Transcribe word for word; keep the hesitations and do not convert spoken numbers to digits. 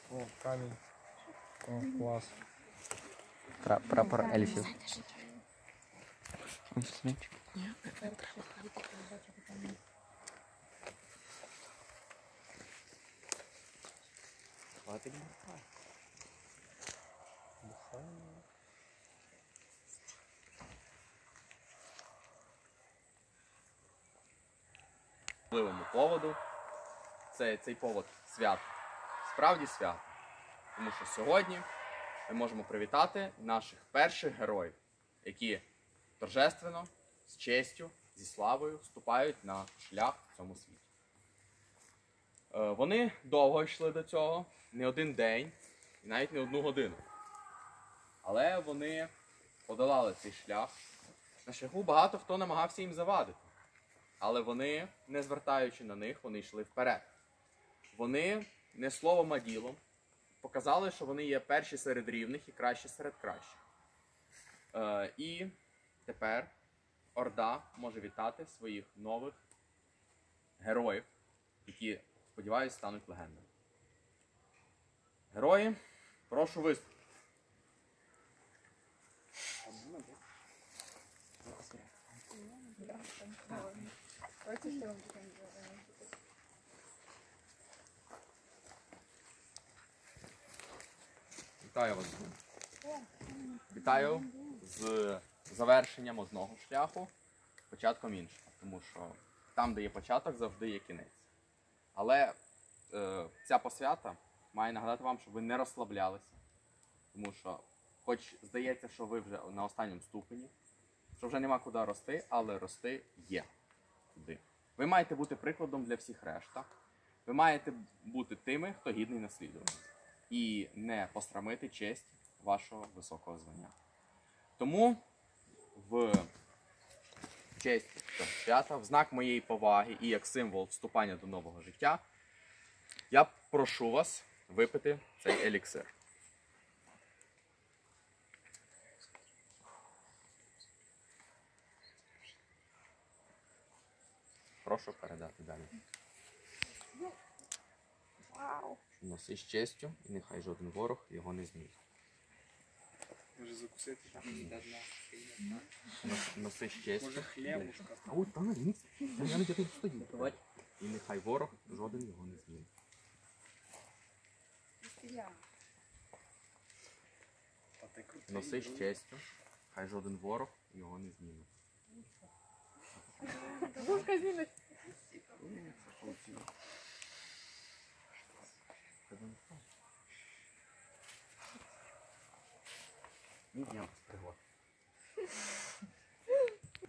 О, камінь. О, клас. Пра- Прапор ельфів. Ось сміч. Хватить. Важливому поводу. Це, цей повод свят. Справді свят. Тому що сьогодні ми можемо привітати наших перших героїв, які торжественно, з честю, зі славою вступають на шлях в цьому світі. Е, Вони довго йшли до цього, не один день і навіть не одну годину. Але вони подолали цей шлях. На шляху багато хто намагався їм завадити. Але вони, не звертаючи на них, вони йшли вперед. Вони не словом, а ділом показали, що вони є перші серед рівних і кращі серед кращих. Е, і тепер Орда може вітати своїх нових героїв, які, сподіваюсь, стануть легендами. Герої, прошу виступити. Вітаю вас. Вітаю з завершенням одного шляху, початком іншого. Тому що там, де є початок, завжди є кінець. Але е, ця посвята має нагадати вам, щоб ви не розслаблялися. Тому що, хоч здається, що ви вже на останньому ступені, що вже нема куди рости, але рости є туди. Ви маєте бути прикладом для всіх решта. Ви маєте бути тими, хто гідний наслідування. І не посрамити честь вашого високого звання. Тому в честь цього свята, в знак моєї поваги і як символ вступання до нового життя, я прошу вас випити цей еліксир. Прошу передати далі. Носи з честю, і нехай жоден ворог його не зміг. Може закусити? Нос- Носи з честю. Може хлібушка? А от там ні. Я не дякую стою. І нехай ворог жоден його не зміг. Носи з честю, хай жоден ворог його не зніме. Ні, ні, пригод.